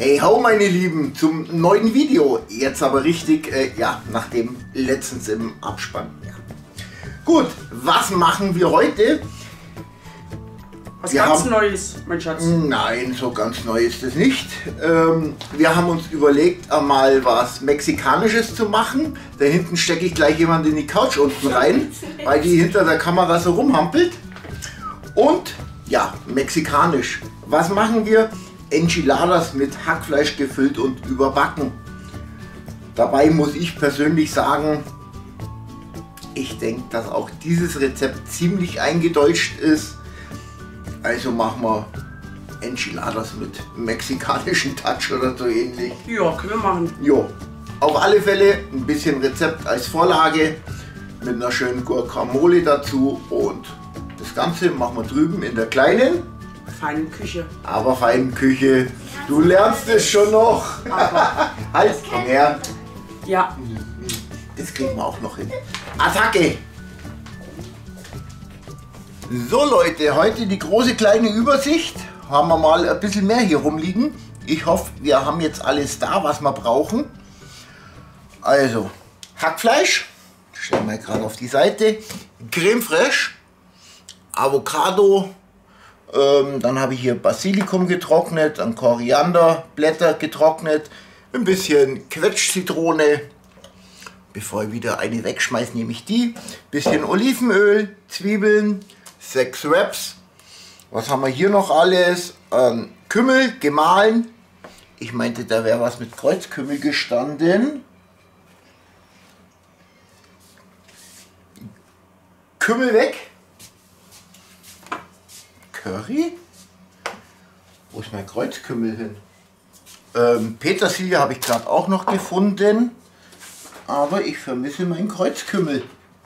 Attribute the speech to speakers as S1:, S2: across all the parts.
S1: Hey ho meine Lieben, zum neuen Video. Jetzt aber richtig, ja, nach dem letztens im Abspann. Ja. Gut, was machen wir heute?
S2: Was ganz Neues, mein Schatz.
S1: Nein, so ganz neu ist es nicht. Wir haben uns überlegt, einmal was Mexikanisches zu machen. Da hinten stecke ich gleich jemand in die Couch unten rein, weil die hinter der Kamera so rumhampelt. Und ja, mexikanisch. Was machen wir? Enchiladas mit Hackfleisch gefüllt und überbacken. Dabei muss ich persönlich sagen, ich denke, dass auch dieses Rezept ziemlich eingedeutscht ist. Also machen wir Enchiladas mit mexikanischem Touch oder so ähnlich.
S2: Ja, können wir machen.
S1: Jo, auf alle Fälle ein bisschen Rezept als Vorlage mit einer schönen Guacamole dazu und das Ganze machen wir drüben in der kleinen,
S2: feinen Küche.
S1: aber feinen Küche. Du lernst es schon noch. Halt, komm her.
S2: Ja.
S1: Das kriegen wir auch noch hin. Attacke! So Leute, heute die große kleine Übersicht. Haben wir mal ein bisschen mehr hier rumliegen. Ich hoffe, wir haben jetzt alles da, was wir brauchen. Also, Hackfleisch, stellen wir gerade auf die Seite. Creme fraiche, Avocado, dann habe ich hier Basilikum getrocknet, dann Korianderblätter getrocknet, ein bisschen Quetschzitrone. Bevor ich wieder eine wegschmeiße, nehme ich die. Bisschen Olivenöl, Zwiebeln, 6 Wraps. Was haben wir hier noch alles? Kümmel, gemahlen. Ich meinte, da wäre was mit Kreuzkümmel gestanden. Kümmel weg. Curry. Wo ist mein Kreuzkümmel hin? Petersilie habe ich gerade auch noch gefunden. Aber ich vermisse meinen Kreuzkümmel.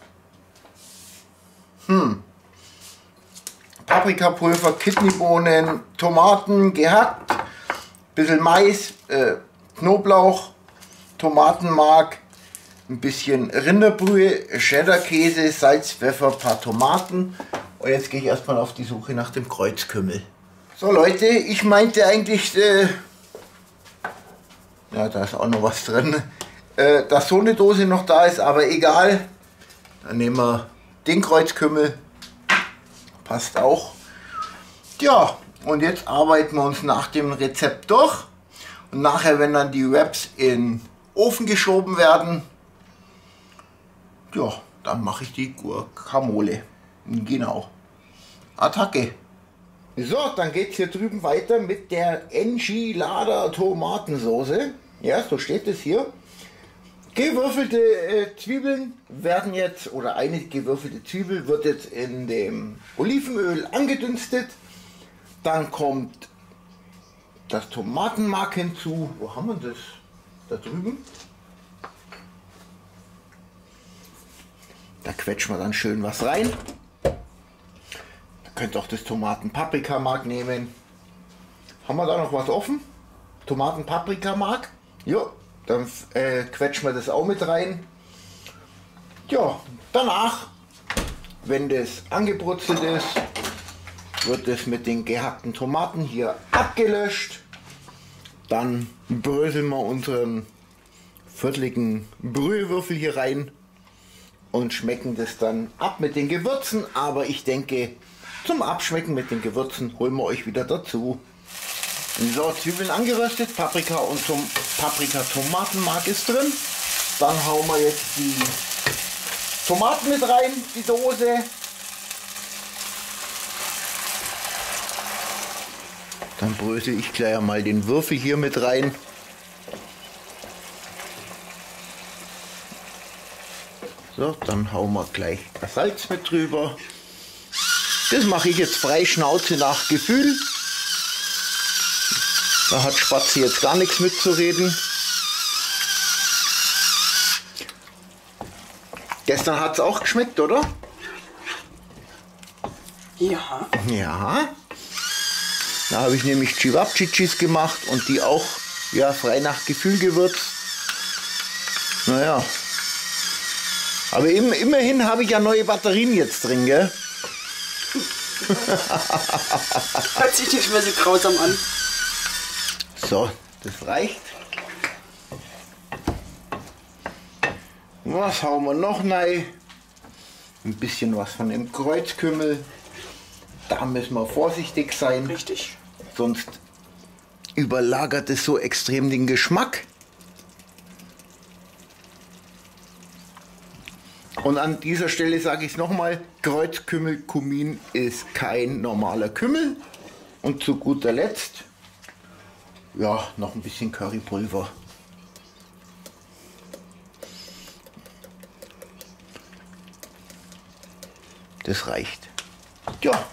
S1: Paprikapulver, Kidneybohnen, Tomaten gehackt, bisschen Mais, Knoblauch, Tomatenmark, ein bisschen Rinderbrühe, Cheddar-Käse, Salz, Pfeffer, paar Tomaten. Und jetzt gehe ich erstmal auf die Suche nach dem Kreuzkümmel. So Leute, ich meinte eigentlich, ja, da ist auch noch was drin, dass so eine Dose noch da ist, aber egal. Dann nehmen wir den Kreuzkümmel. Passt auch. Ja, und jetzt arbeiten wir uns nach dem Rezept durch. Und nachher, wenn dann die Wraps in den Ofen geschoben werden, ja, dann mache ich die Guacamole. Genau. Attacke. So, dann geht es hier drüben weiter mit der Enchilada Tomatensoße. Ja, so steht es hier. Gewürfelte Zwiebeln werden jetzt, oder eine gewürfelte Zwiebel wird jetzt in dem Olivenöl angedünstet. Dann kommt das Tomatenmark hinzu. Wo haben wir das? Da drüben. Da quetschen wir dann schön was rein. Da könnt ihr auch das Tomaten-Paprikamark nehmen. Haben wir da noch was offen? Tomaten-Paprikamark? Ja. Dann quetschen wir das auch mit rein. Ja, danach, wenn das angebrutzelt ist, wird es mit den gehackten Tomaten hier abgelöscht. Dann bröseln wir unseren vierteligen Brühewürfel hier rein und schmecken das dann ab mit den Gewürzen. Aber ich denke, zum Abschmecken mit den Gewürzen holen wir euch wieder dazu. So, Zwiebeln angeröstet, Paprika und Paprika-Tomatenmark ist drin. Dann hauen wir jetzt die Tomaten mit rein, die Dose. Dann brösel ich gleich einmal den Würfel hier mit rein. So, dann hauen wir gleich das Salz mit drüber. Das mache ich jetzt frei Schnauze nach Gefühl. Da hat Spatzi jetzt gar nichts mitzureden. Gestern hat es auch geschmeckt, oder?
S2: Ja.
S1: Ja. Da habe ich nämlich Cevapcicis gemacht und die auch ja, frei nach Gefühl gewürzt. Naja. Aber immerhin habe ich ja neue Batterien jetzt drin, gell?
S2: Hört sich nicht mehr so grausam an.
S1: So, Das reicht. Was hauen wir noch rein? Ein bisschen was von dem Kreuzkümmel. Da müssen wir vorsichtig sein.
S2: Richtig.
S1: Sonst überlagert es so extrem den Geschmack. Und an dieser Stelle sage ich es nochmal, Kreuzkümmel, Kumin ist kein normaler Kümmel. Und zu guter Letzt, ja, noch ein bisschen Currypulver. Das reicht. Ja.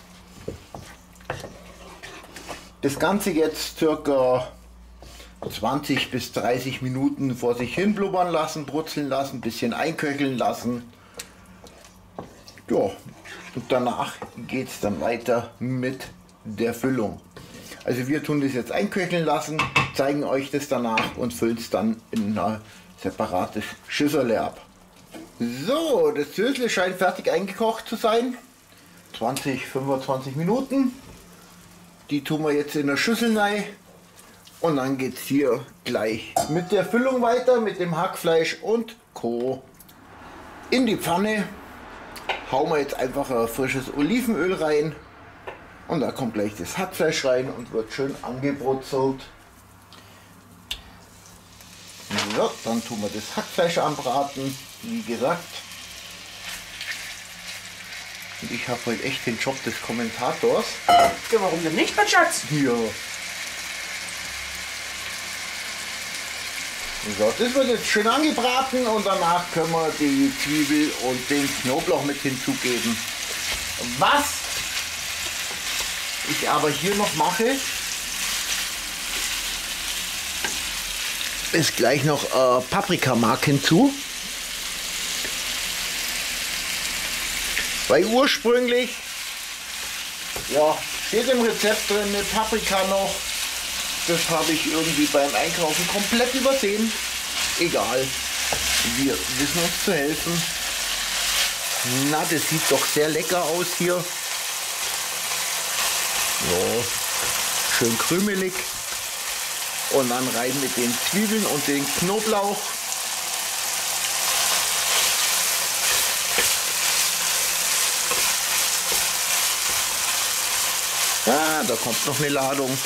S1: Das Ganze jetzt circa 20 bis 30 Minuten vor sich hin blubbern lassen, brutzeln lassen, ein bisschen einköcheln lassen. Ja, und danach geht es dann weiter mit der Füllung. Also wir tun das jetzt einköcheln lassen, zeigen euch das danach und füllen es dann in ein separates Schüssel ab. So, das Zösle scheint fertig eingekocht zu sein. 20, 25 Minuten. Die tun wir jetzt in der Schüssel rein. Und dann geht es hier gleich mit der Füllung weiter, mit dem Hackfleisch und Co. In die Pfanne hauen wir jetzt einfach ein frisches Olivenöl rein. Und da kommt gleich das Hackfleisch rein und wird schön angebrutzelt. So, dann tun wir das Hackfleisch anbraten, wie gesagt. Und ich habe heute echt den Job des Kommentators.
S2: Ja, warum denn nicht, mein Schatz?
S1: Ja. So, das wird jetzt schön angebraten und danach können wir die Zwiebel und den Knoblauch mit hinzugeben. Was ich aber hier noch mache, ist gleich noch Paprikamark hinzu. Weil ursprünglich, ja, steht im Rezept drin eine Paprika noch. Das habe ich irgendwie beim Einkaufen komplett übersehen. Egal, wir wissen uns zu helfen. Na, das sieht doch sehr lecker aus hier. So, schön krümelig. Und dann rein mit den Zwiebeln und den Knoblauch. Ja, da kommt noch eine Ladung.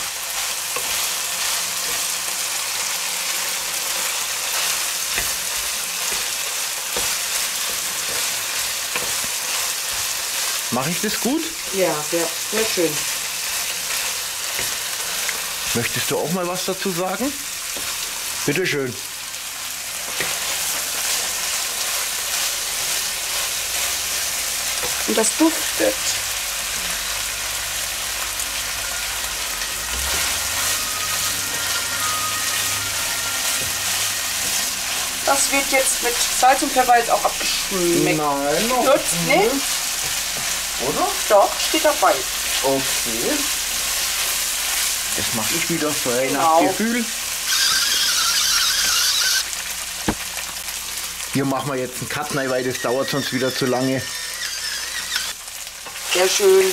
S1: Mache ich das gut?
S2: Ja, sehr, sehr schön.
S1: Möchtest du auch mal was dazu sagen? Bitte schön.
S2: Und das duftet. Das wird jetzt mit Salz und Pfeffer jetzt auch abgeschmeckt.
S1: Nein, noch
S2: Gut, nee?
S1: Oder?
S2: Doch, steht dabei.
S1: Okay. Das mache ich wieder frei
S2: Genau.
S1: nach Gefühl. Hier machen wir jetzt einen Cut rein, weil das dauert sonst wieder zu lange.
S2: Sehr schön.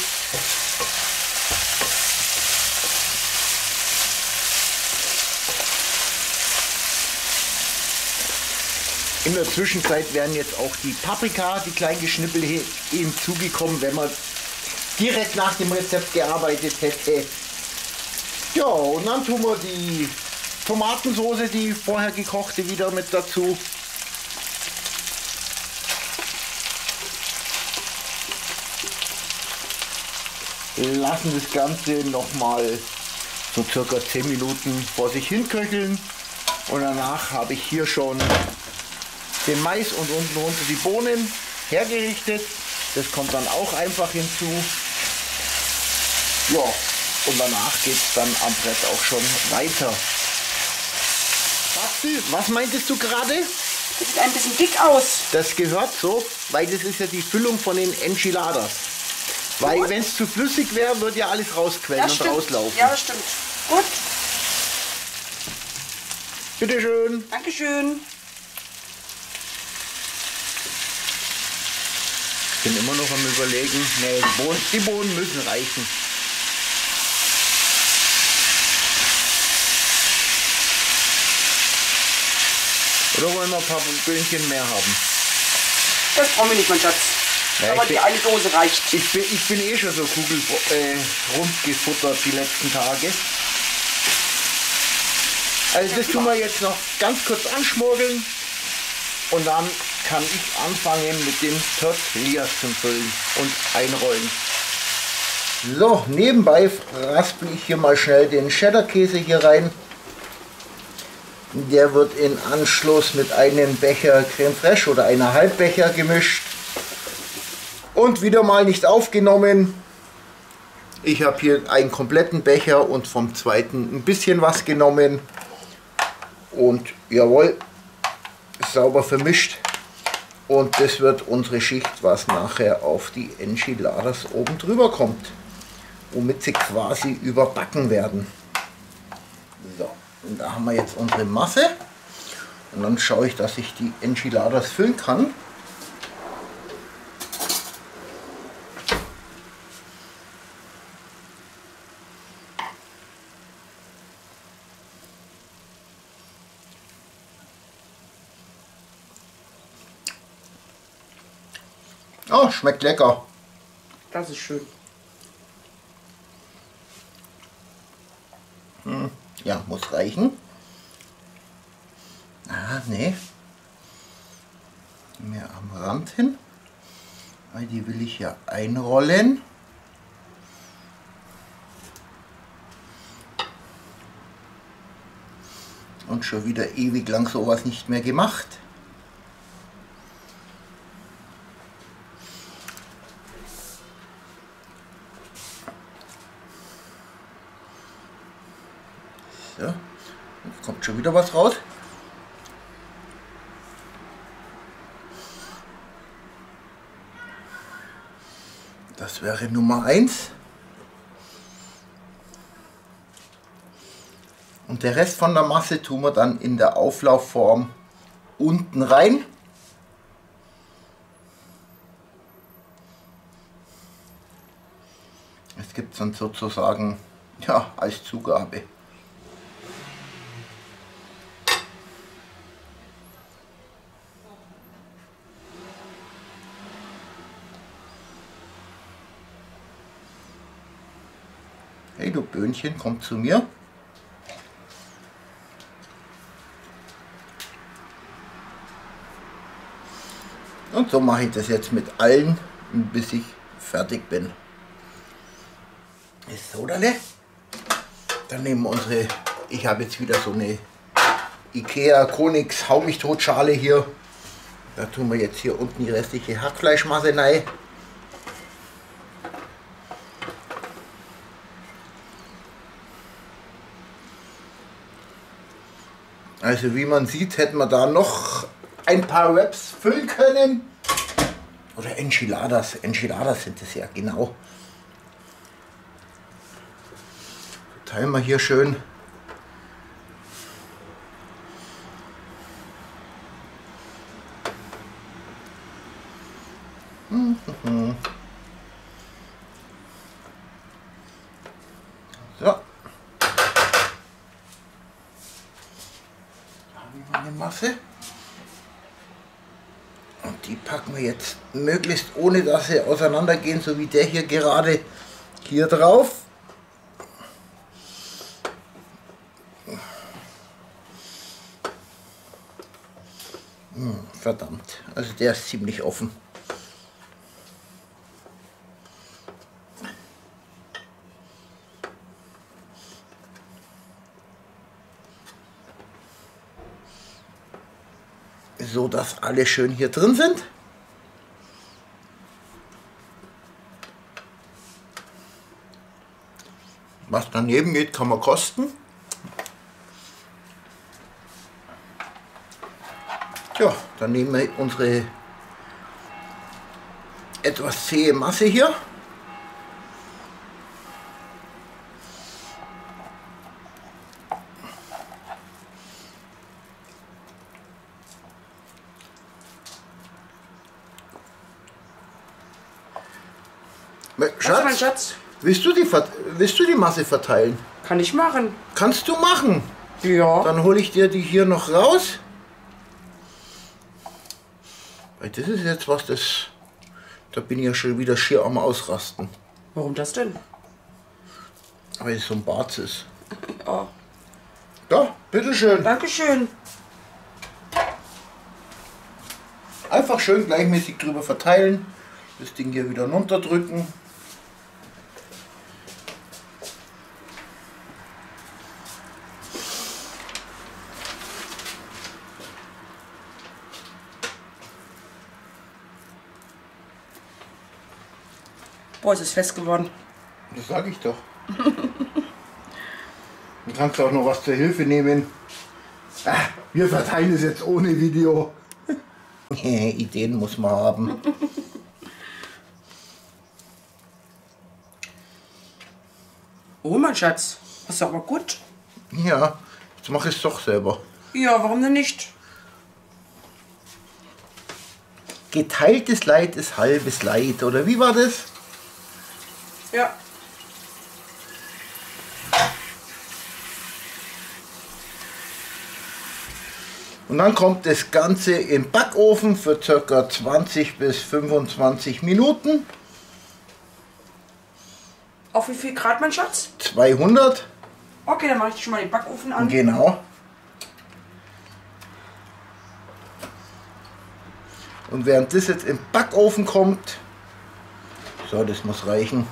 S1: In der Zwischenzeit werden jetzt auch die Paprika, die klein geschnippelt hinzugekommen, wenn man direkt nach dem Rezept gearbeitet hätte. Ja, und dann tun wir die Tomatensoße, die vorher gekochte, wieder mit dazu. Lassen das Ganze nochmal so circa 10 Minuten vor sich hin köcheln. Und danach habe ich hier schon den Mais und unten runter die Bohnen hergerichtet. Das kommt dann auch einfach hinzu. Ja, und danach geht es dann am Brett auch schon weiter. Basti, was meintest du gerade?
S2: Das sieht ein bisschen dick aus.
S1: Das gehört so, weil das ist ja die Füllung von den Enchiladas. Weil wenn es zu flüssig wäre, würde ja alles rausquellen und
S2: stimmt.
S1: rauslaufen.
S2: Ja, das stimmt. Gut.
S1: Bitte schön.
S2: Dankeschön.
S1: Ich bin immer noch am Überlegen. Nee, die Bohnen müssen reichen. Oder wollen wir ein paar Böhnchen mehr haben?
S2: Das brauchen wir nicht, mein Schatz.
S1: Ja,
S2: aber die eine Dose reicht.
S1: Ich bin eh schon so rund gefuttert die letzten Tage. Also das tun wir jetzt noch ganz kurz anschmuggeln. Und dann kann ich anfangen mit dem Tortillas zum Füllen und einrollen. So, nebenbei raspel ich hier mal schnell den Cheddar-Käse hier rein. Der wird in Anschluss mit einem Becher Creme Fraiche oder einer Halbbecher gemischt. Und wieder mal nicht aufgenommen. Ich habe hier einen kompletten Becher und vom zweiten ein bisschen was genommen. Und jawohl, sauber vermischt. Und das wird unsere Schicht, was nachher auf die Enchiladas oben drüber kommt. Womit sie quasi überbacken werden. So, und da haben wir jetzt unsere Masse. Und dann schaue ich, dass ich die Enchiladas füllen kann. Oh, schmeckt lecker.
S2: Das ist schön.
S1: Ja, muss reichen. Ah, nee. Mehr am Rand hin. Weil die will ich ja einrollen. Und schon wieder ewig lang sowas nicht mehr gemacht. So, jetzt kommt schon wieder was raus. Das wäre Nummer 1. Und der Rest von der Masse tun wir dann in der Auflaufform unten rein. Es gibt es dann sozusagen ja, als Zugabe. Hey du Böhnchen, komm zu mir. Und so mache ich das jetzt mit allen, bis ich fertig bin. Ist so, dann nehmen wir unsere, ich habe jetzt wieder so eine Ikea Konix Hau mich tot Schale hier. Da tun wir jetzt hier unten die restliche Hackfleischmasse rein. Also wie man sieht, hätten wir da noch ein paar Wraps füllen können. Oder Enchiladas. Enchiladas sind es ja, genau. Teilen wir hier schön. So. Eine Masse und die packen wir jetzt möglichst ohne dass sie auseinandergehen, so wie der hier gerade hier drauf. Verdammt, also der ist ziemlich offen. So dass alle schön hier drin sind. Was daneben geht, kann man kosten. Ja, dann nehmen wir unsere etwas zähe Masse hier.
S2: Schatz, mein Schatz.
S1: Willst du die Masse verteilen?
S2: Kann ich machen.
S1: Kannst du machen.
S2: Ja.
S1: Dann hole ich dir die hier noch raus. Weil das ist jetzt was, da bin ich ja schon wieder schier am Ausrasten.
S2: Warum das denn?
S1: Weil es so ein Bart ist.
S2: Oh.
S1: Da, bitteschön.
S2: Dankeschön.
S1: Einfach schön gleichmäßig drüber verteilen. Das Ding hier wieder runterdrücken.
S2: Boah, es ist fest geworden.
S1: Das sage ich doch. Du kannst auch noch was zur Hilfe nehmen. Ah, wir verteilen es jetzt ohne Video. Ideen muss man haben.
S2: Oh, mein Schatz. Das ist aber gut.
S1: Ja, jetzt mache ich es doch selber.
S2: Ja, warum denn nicht?
S1: Geteiltes Leid ist halbes Leid, oder wie war das?
S2: Ja.
S1: Und dann kommt das Ganze im Backofen für ca. 20 bis 25 Minuten.
S2: Auf wie viel Grad, mein Schatz?
S1: 200.
S2: Okay, dann mache ich schon mal den Backofen an.
S1: Genau. Und während das jetzt im Backofen kommt, so, das muss reichen,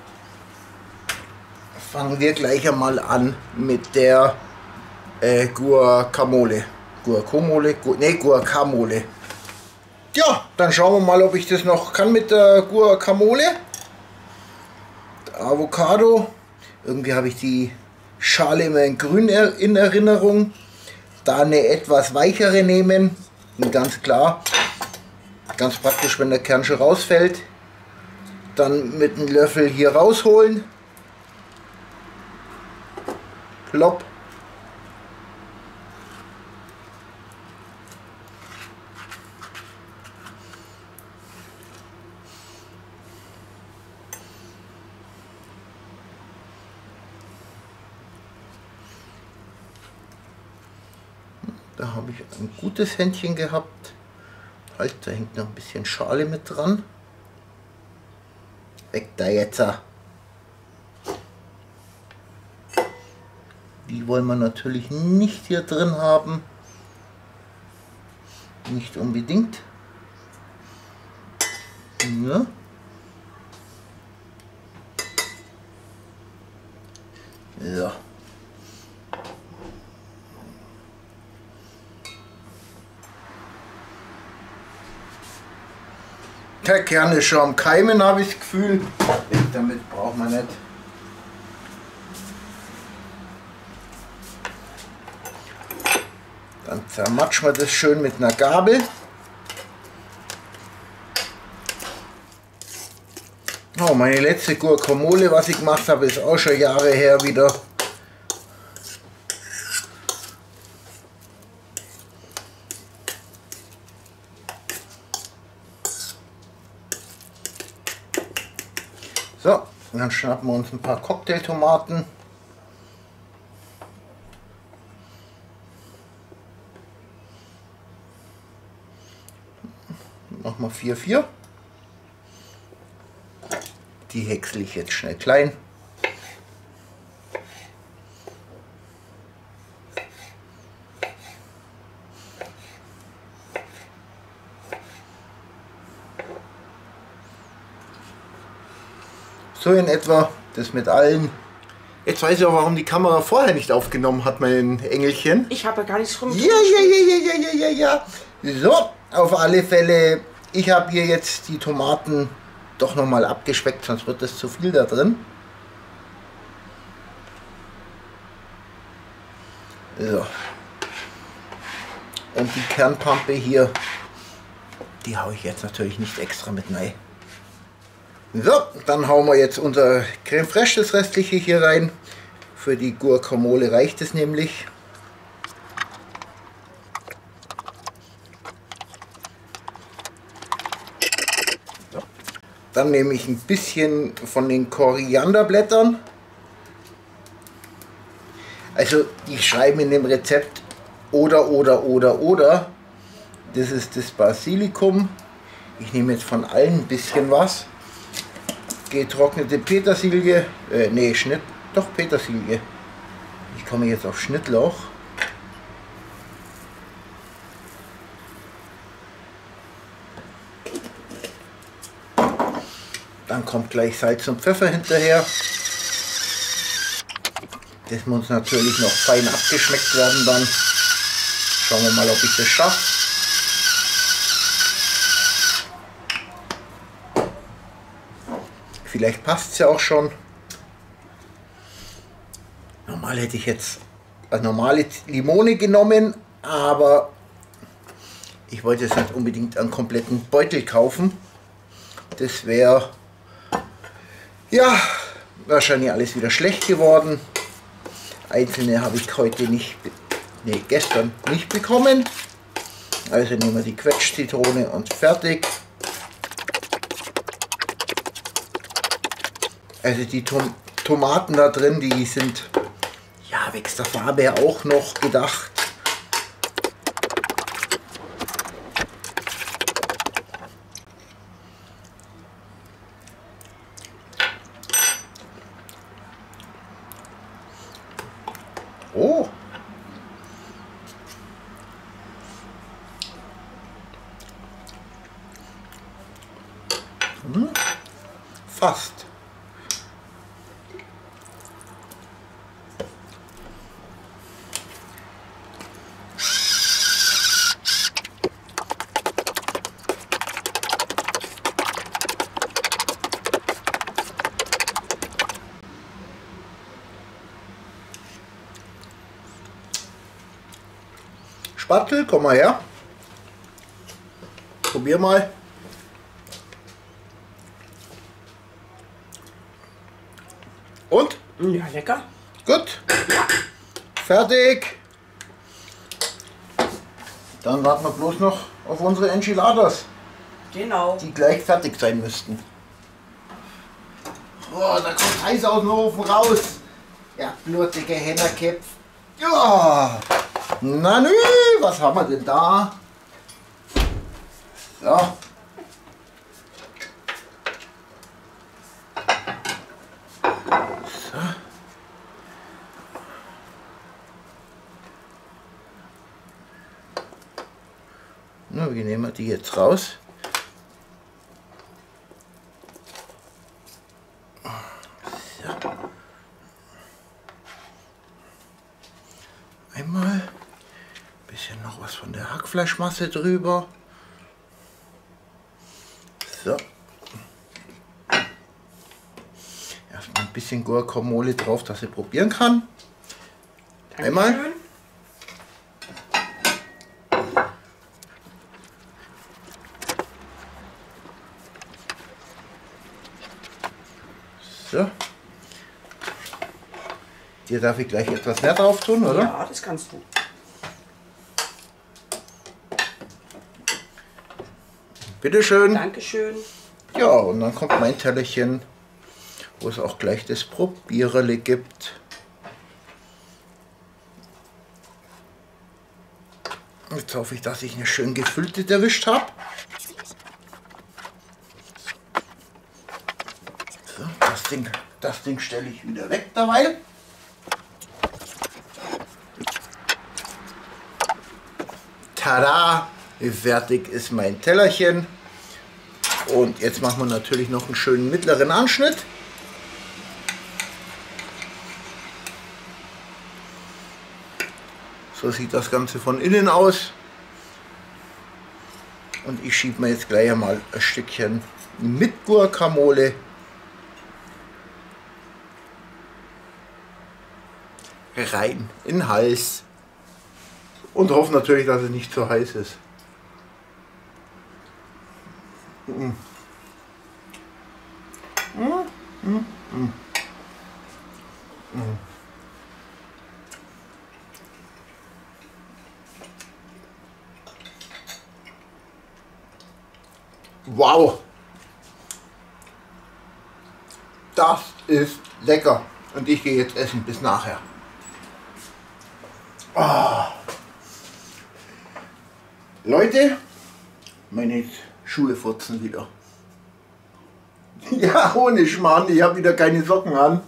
S1: fangen wir gleich einmal an mit der Guacamole. Guacamole. Ja, dann schauen wir mal, ob ich das noch kann mit der Guacamole. Avocado. Irgendwie habe ich die Schale immer in grün in Erinnerung. Da eine etwas weichere nehmen. Und ganz klar, ganz praktisch, wenn der Kern schon rausfällt. Dann mit einem Löffel hier rausholen. Plopp. Da habe ich ein gutes Händchen gehabt. Halt, da hängt noch ein bisschen Schale mit dran. Weg da jetzt. Die wollen wir natürlich nicht hier drin haben. Nicht unbedingt. Ja. So. Der Kern ist schon am Keimen, habe ich das Gefühl. Damit braucht man nicht. Dann zermatschen wir das schön mit einer Gabel. Oh, meine letzte Guacamole, was ich gemacht habe, ist auch schon Jahre her wieder. So, und dann schnappen wir uns ein paar Cocktailtomaten. Machen wir 4. Die häcksel ich jetzt schnell klein. So in etwa, das mit allen. Jetzt weiß ich auch, warum die Kamera vorher nicht aufgenommen hat, mein Engelchen.
S2: Ich habe ja gar nichts rum.
S1: Ja. So, auf alle Fälle, ich habe hier jetzt die Tomaten doch nochmal abgespeckt, sonst wird das zu viel da drin. So. Und die Kernpampe hier, die haue ich jetzt natürlich nicht extra mit rein. So, dann hauen wir jetzt unser Creme Fraiche, das restliche hier rein. Für die Guacamole reicht es nämlich. So. Dann nehme ich ein bisschen von den Korianderblättern. Also die schreiben in dem Rezept oder. Das ist das Basilikum. Ich nehme jetzt von allen ein bisschen was. Getrocknete Petersilie. Nee, Petersilie. Ich komme jetzt auf Schnittlauch. Dann kommt gleich Salz und Pfeffer hinterher. Das muss natürlich noch fein abgeschmeckt werden dann. Schauen wir mal, ob ich das schaffe. Vielleicht passt es ja auch schon. Normal hätte ich jetzt eine normale Limone genommen, aber ich wollte jetzt nicht unbedingt einen kompletten Beutel kaufen. Das wäre ja wahrscheinlich alles wieder schlecht geworden. Einzelne habe ich gestern nicht bekommen. Also nehmen wir die Quetschzitrone und fertig. Also die Tomaten da drin, die sind ja wächst der Farbe her auch noch gedacht. Oh! Fast. Spatzel, komm mal her. Probier mal. Und?
S2: Ja, lecker.
S1: Gut. Fertig. Dann warten wir bloß noch auf unsere Enchiladas,
S2: Genau.
S1: die gleich fertig sein müssten. Boah, da kommt heiß aus dem Ofen raus. Ja, blutige Hennerköpf. Ja. Na nü, was haben wir denn da? So. So. Na, wie nehmen wir die jetzt raus? So. Einmal bisschen noch was von der Hackfleischmasse drüber. So. Erstmal ein bisschen Guacamole drauf, dass ich probieren kann.
S2: Dankeschön.
S1: Einmal. So. Dir darf ich gleich etwas mehr drauf tun, oder?
S2: Ja, das kannst du.
S1: Bitteschön.
S2: Dankeschön.
S1: Ja, und dann kommt mein Tellerchen, wo es auch gleich das Probiererle gibt. Jetzt hoffe ich, dass ich eine schön gefüllte erwischt habe. So, das Ding stelle ich wieder weg dabei. Tada! Fertig ist mein Tellerchen. Und jetzt machen wir natürlich noch einen schönen mittleren Anschnitt. So sieht das Ganze von innen aus. Und ich schiebe mir jetzt gleich einmal ein Stückchen mit Guacamole rein in den Hals. Und hoffe natürlich, dass es nicht zu heiß ist. Wow! Das ist lecker. Und ich gehe jetzt essen bis nachher. Leute, meine Schuhe furzen wieder. Ja, ohne Schmarrn, ich habe wieder keine Socken an.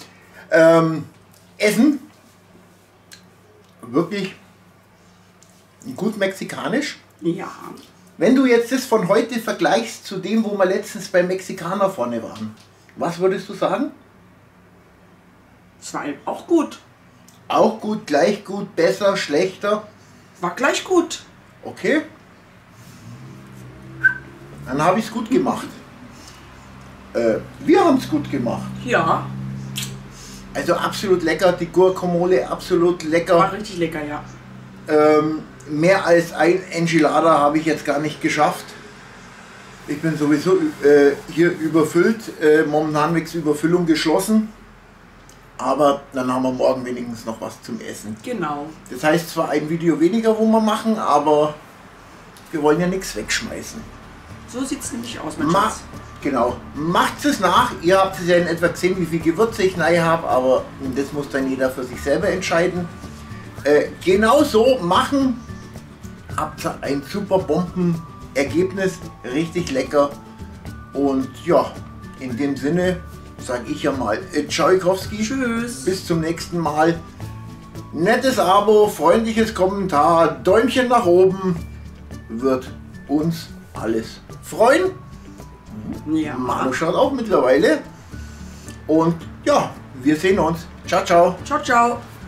S1: Essen, wirklich gut mexikanisch.
S2: Ja.
S1: Wenn du jetzt das von heute vergleichst zu dem, wo wir letztens beim Mexikaner vorne waren, was würdest du sagen?
S2: Es war auch gut.
S1: Auch gut, gleich gut, besser, schlechter?
S2: War gleich gut.
S1: Okay. Dann habe ich es gut gemacht. Wir haben es gut gemacht.
S2: Ja.
S1: Also absolut lecker, die Guacamole absolut lecker.
S2: War richtig lecker, ja.
S1: Mehr als ein Enchilada habe ich jetzt gar nicht geschafft. Ich bin sowieso hier überfüllt. Momentan wird Überfüllung geschlossen. Aber dann haben wir morgen wenigstens noch was zum Essen.
S2: Genau.
S1: Das heißt zwar ein Video weniger, wo wir machen, aber wir wollen ja nichts wegschmeißen.
S2: So sieht es nämlich aus, mein Schatz.
S1: Genau. Macht es nach. Ihr habt es ja in etwa gesehen, wie viel Gewürze ich rein habe, aber das muss dann jeder für sich selber entscheiden. Genau so machen. Habt ihr ein super Bombenergebnis. Richtig lecker. Und ja, in dem Sinne sage ich ja mal Tschaikowski.
S2: Tschüss.
S1: Bis zum nächsten Mal. Nettes Abo, freundliches Kommentar, Däumchen nach oben. Wird uns alles freuen.
S2: Ja.
S1: Manu schaut auch mittlerweile. Und ja, wir sehen uns. Ciao, ciao.
S2: Ciao, ciao.